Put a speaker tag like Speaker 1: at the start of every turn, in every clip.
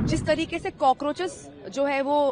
Speaker 1: जिस तरीके से कॉकरोचेस जो है वो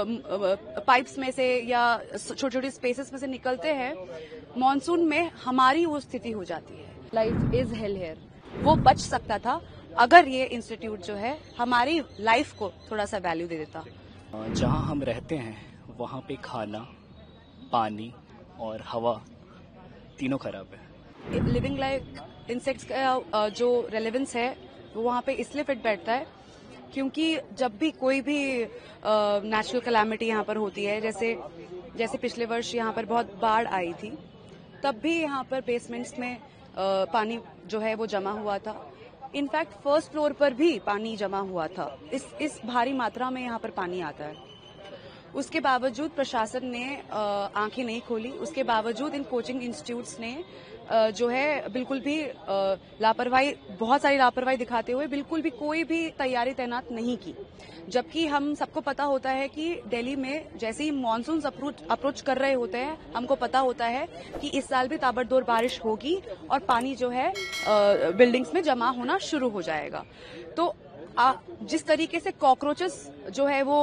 Speaker 1: पाइप्स में से या छोटे छोटे स्पेसेस में से निकलते हैं, मॉनसून में हमारी वो स्थिति हो जाती है।
Speaker 2: Life is hell here.
Speaker 1: वो बच सकता था अगर ये इंस्टीट्यूट जो है हमारी लाइफ को थोड़ा सा वैल्यू दे देता।
Speaker 3: जहाँ हम रहते हैं वहाँ पे खाना, पानी और हवा तीनों खराब है।
Speaker 1: लिविंग लाइक इंसेक्ट्स का जो रेलेवेंस है वो वहाँ पे इसलिए फिट बैठता है क्योंकि जब भी कोई भी नेचुरल कैलामिटी यहाँ पर होती है, जैसे पिछले वर्ष यहाँ पर बहुत बाढ़ आई थी, तब भी यहाँ पर बेसमेंट्स में पानी जो है वो जमा हुआ था। इनफैक्ट फर्स्ट फ्लोर पर भी पानी जमा हुआ था। इस भारी मात्रा में यहाँ पर पानी आता है। उसके बावजूद प्रशासन ने आंखें नहीं खोली। उसके बावजूद इन कोचिंग इंस्टीट्यूट्स ने जो है बिल्कुल भी लापरवाही, बहुत सारी लापरवाही दिखाते हुए बिल्कुल भी कोई भी तैयारी तैनात नहीं की। जबकि हम सबको पता होता है कि दिल्ली में जैसे ही मॉनसून अप्रोच कर रहे होते हैं, हमको पता होता है कि इस साल भी ताबड़तोड़ बारिश होगी और पानी जो है बिल्डिंग्स में जमा होना शुरू हो जाएगा। तो जिस तरीके से कॉकरोचेस जो है वो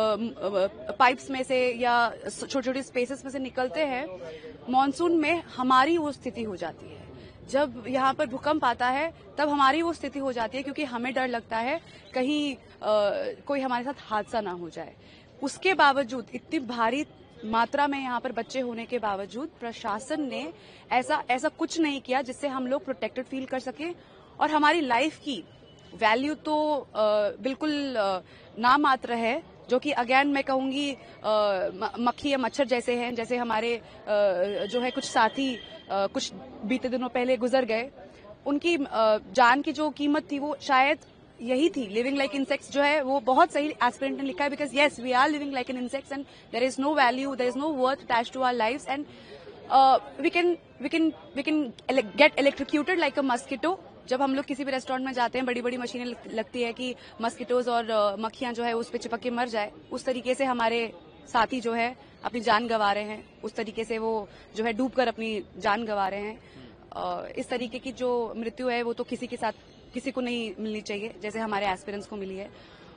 Speaker 1: पाइप्स में से या छोटे छोटे स्पेसेस में से निकलते हैं, मॉनसून में हमारी वो स्थिति हो जाती है। जब यहाँ पर भूकंप आता है तब हमारी वो स्थिति हो जाती है क्योंकि हमें डर लगता है कहीं कोई हमारे साथ हादसा ना हो जाए। उसके बावजूद इतनी भारी मात्रा में यहाँ पर बच्चे होने के बावजूद प्रशासन ने ऐसा कुछ नहीं किया जिससे हम लोग प्रोटेक्टेड फील कर सके। और हमारी लाइफ की वैल्यू तो बिल्कुल नामात्र है, जो कि अगेन मैं कहूंगी मक्खी या मच्छर जैसे हैं। जैसे हमारे जो है कुछ साथी कुछ बीते दिनों पहले गुजर गए, उनकी जान की जो कीमत थी वो शायद यही थी। लिविंग लाइक इंसेक्ट्स जो है वो बहुत सही एस्पिरेंट ने लिखा है, because yes we are living like an insects and there is no value, there is no worth attached to our lives and we can get electrocuted like a mosquito. जब हम लोग किसी भी रेस्टोरेंट में जाते हैं, बड़ी बड़ी मशीनें लगती है कि मस्किटोज और मक्खियां जो है उस पर चिपक के मर जाए। उस तरीके से हमारे साथी जो है अपनी जान गंवा रहे हैं, उस तरीके से वो जो है डूबकर अपनी जान गंवा रहे हैं। इस तरीके की जो मृत्यु है वो तो किसी को नहीं मिलनी चाहिए जैसे हमारे एस्पिरेंट्स को मिली है।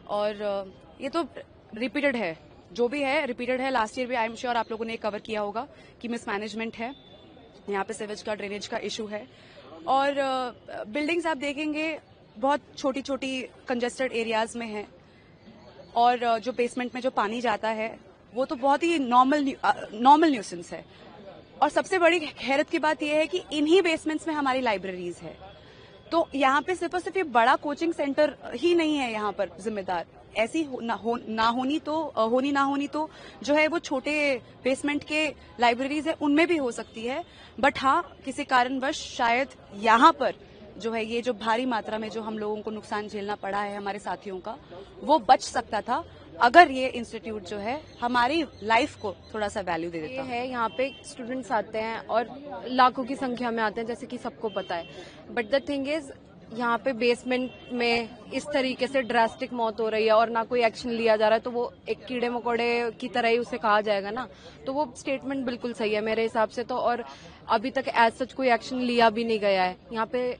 Speaker 1: और ये तो रिपीटेड है, जो भी है रिपीटेड है। लास्ट ईयर भी आई एम श्योर आप लोगों ने कवर किया होगा कि मिसमैनेजमेंट है, यहाँ पे सीवेज का, ड्रेनेज का इशू है। और बिल्डिंग्स आप देखेंगे बहुत छोटी छोटी कंजेस्टेड एरियाज में है, और जो बेसमेंट में जो पानी जाता है वो तो बहुत ही नॉर्मल न्यूसेंस है। और सबसे बड़ी हैरत की बात यह है कि इन्हीं बेसमेंट्स में हमारी लाइब्रेरीज है। तो यहाँ पे सिर्फ और सिर्फ ये बड़ा कोचिंग सेंटर ही नहीं है यहाँ पर जिम्मेदार। ऐसी होनी तो जो है वो छोटे बेसमेंट के लाइब्रेरीज है उनमें भी हो सकती है। बट हाँ, किसी कारणवश शायद यहाँ पर जो है ये जो भारी मात्रा में जो हम लोगों को नुकसान झेलना पड़ा है हमारे साथियों का, वो बच सकता था अगर ये इंस्टीट्यूट जो है हमारी लाइफ को थोड़ा सा वैल्यू दे देता
Speaker 2: है। यहाँ पे स्टूडेंट्स आते हैं और लाखों की संख्या में आते हैं, जैसे कि सबको पता है। बट द थिंग इज यहाँ पे बेसमेंट में इस तरीके से ड्रास्टिक मौत हो रही है और ना कोई एक्शन लिया जा रहा है, तो वो एक कीड़े मकोड़े की तरह ही उसे कहा जाएगा ना। तो वो स्टेटमेंट बिल्कुल सही है मेरे हिसाब से तो। और अभी तक एज सच कोई एक्शन लिया भी नहीं गया है। यहाँ पे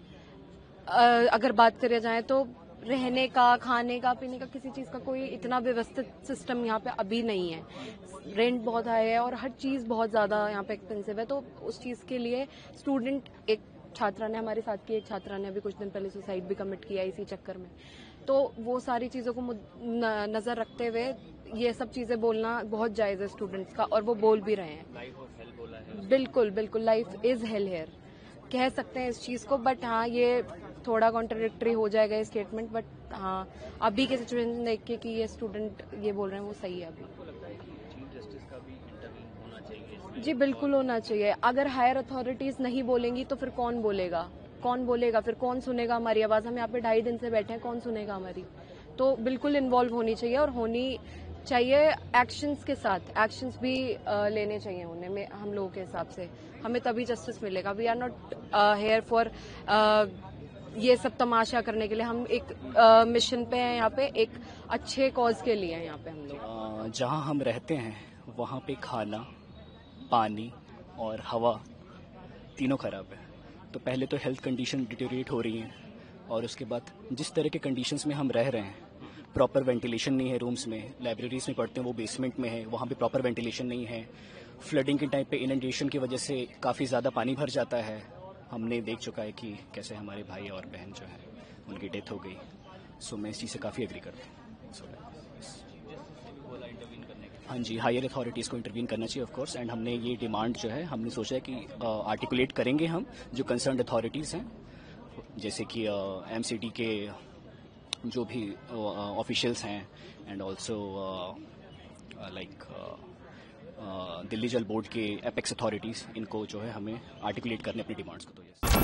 Speaker 2: अगर बात करें जाए तो रहने का, खाने का, पीने का, किसी चीज का कोई इतना व्यवस्थित सिस्टम यहाँ पे अभी नहीं है। रेंट बहुत हाई है और हर चीज बहुत ज्यादा यहाँ पे एक्सपेंसिव है। तो उस चीज के लिए स्टूडेंट, एक छात्रा ने, हमारे साथ की एक छात्रा ने अभी कुछ दिन पहले सुसाइड भी कमिट किया इसी चक्कर में। तो वो सारी चीजों को नजर रखते हुए ये सब चीजें बोलना बहुत जायज है स्टूडेंट्स का, और वो बोल भी रहे हैं।
Speaker 3: लाइफ ऑफ हेल बोला है।
Speaker 2: बिल्कुल बिल्कुल, लाइफ इज हेल हेयर कह सकते हैं इस चीज को। बट हाँ, ये थोड़ा कॉन्ट्राडिक्टरी हो जाएगा ये स्टेटमेंट। बट हाँ, अभी के सिचुएशन देख के कि ये स्टूडेंट ये बोल रहे हैं वो सही है। अभी जी बिल्कुल होना चाहिए। अगर हायर अथॉरिटीज नहीं बोलेंगी तो फिर कौन बोलेगा? फिर कौन सुनेगा हमारी आवाज? हम यहाँ पे 2.5 दिन से बैठे हैं, कौन सुनेगा हमारी? तो बिल्कुल इन्वॉल्व होनी चाहिए, और होनी चाहिए एक्शंस के साथ। एक्शंस भी लेने चाहिए उन्हें, हम लोगों के हिसाब से। हमें तभी जस्टिस मिलेगा। We are not here for ये सब तमाशा करने के लिए। हम एक मिशन पे हैं यहाँ पे, एक अच्छे कॉज के लिए हैं यहाँ पे हम लोग।
Speaker 3: जहाँ हम रहते हैं वहाँ पे खाना, पानी और हवा तीनों खराब है। तो पहले तो हेल्थ कंडीशन डिटेरिएट हो रही हैं, और उसके बाद जिस तरह के कंडीशंस में हम रह रहे हैं प्रॉपर वेंटिलेशन नहीं है रूम्स में, लाइब्रेरीज में पढ़ते हैं वो बेसमेंट में है, वहाँ पे प्रॉपर वेंटिलेशन नहीं है। फ्लडिंग के टाइम पे इनंडेशन की वजह से काफ़ी ज़्यादा पानी भर जाता है। हमने देख चुका है कि कैसे हमारे भाई और बहन जो है उनकी डेथ हो गई। सो मैं इस चीज़ से काफ़ी एग्री करता हूँ। हाँ जी, हायर अथॉरिटीज़ को इंटरवीन करना चाहिए ऑफ कोर्स। एंड हमने ये डिमांड जो है हमने सोचा है कि आर्टिकुलेट करेंगे हम जो कंसर्न्ड अथॉरिटीज़ हैं, जैसे कि MCD के जो भी ऑफिशियल्स हैं एंड ऑल्सो लाइक दिल्ली जल बोर्ड के एपेक्स अथॉरिटीज़, इनको जो है हमें आर्टिकुलेट करने अपनी डिमांड्स को। तो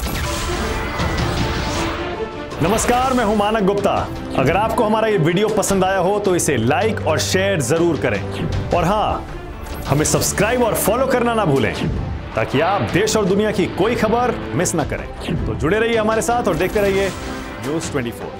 Speaker 4: नमस्कार, मैं हूं मानक गुप्ता। अगर आपको हमारा ये वीडियो पसंद आया हो तो इसे लाइक और शेयर जरूर करें, और हां, हमें सब्सक्राइब और फॉलो करना ना भूलें ताकि आप देश और दुनिया की कोई खबर मिस ना करें। तो जुड़े रहिए हमारे साथ और देखते रहिए न्यूज़ 24।